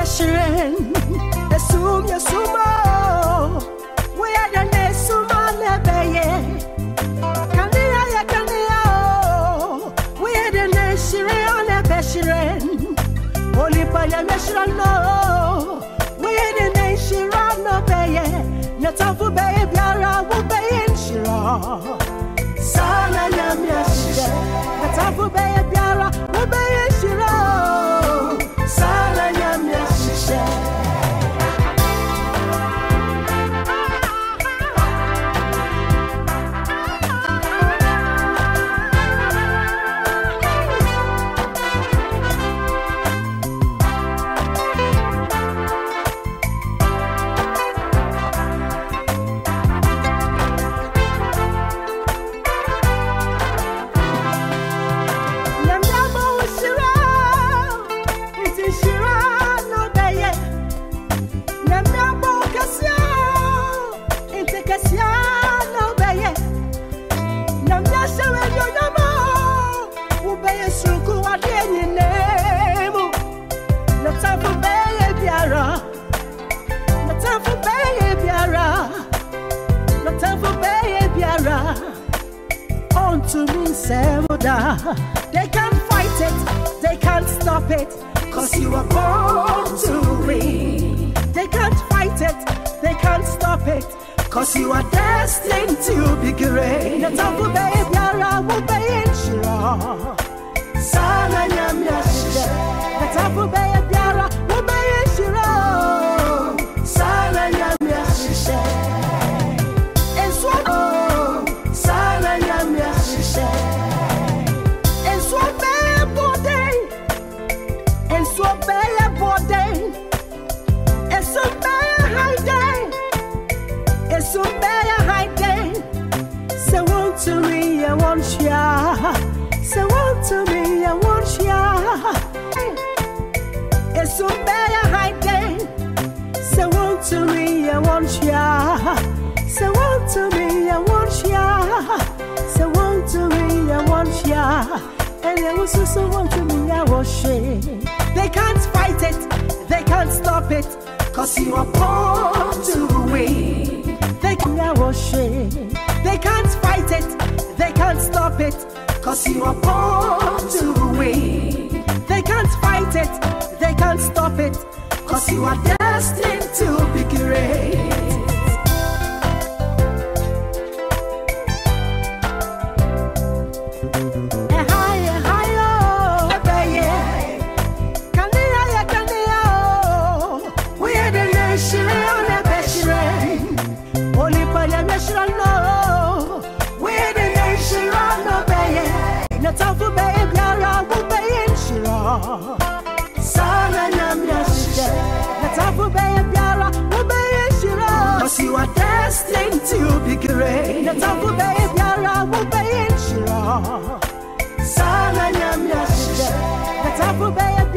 Shiren, Esum Yasumo, we are the Nesuma Nebeye, Kania Kania, we are the Neshiren Nebeshiren, Olipaya Meshirano, we are the Neshirano Beye, Natafu Beye Biara, Wubey in Shira, Sana Yamyashe, Natafu Beye Biara, Wubey in Shira, Sana Yamyashe. To me, Semoda. They can't fight it, they can't stop it, cause you are born to win. They can't fight it, they can't stop it, cause you are destined to be great. Natafu Beye Biara, Wubey in Shira, Sana Yamyashe. Natafu Beye Biara, Wubey in Shira, Sana Yamyashe. And so, Sana Yamyashe. And so, Beye Bode. And so, Beye Bode. And so, Beye Haide. And so, Beye Haide. Say one to me, I want ya. Say one to me, I want ya. And so, Beye Haide. Say one to me, I want ya. Say one to me, I want ya. Say one to me, I want ya. And they also so want to me, I wash it. They can't fight it, they can't stop it, cause you are born to win. They can't wash it. They can't fight it, they can't stop it, cause you are born to win. They can't fight it, they can't stop it, cause you are destined to be great. Ehae Ye Hae, Ebeye, Kania Ye Kania, we are the Neshiren Nebeshiren, Olipaya Meshirano, we are the Neshiren Obeye, Natafu Beye Biara, Wubey in Shira, Sana Yamyashe. Natafu Beye Biara, Wubey in Shira, cause you are destined to be great. Natafu Beye Biara, Wubey in Shira, Sana Yamyashe. Natafu Beye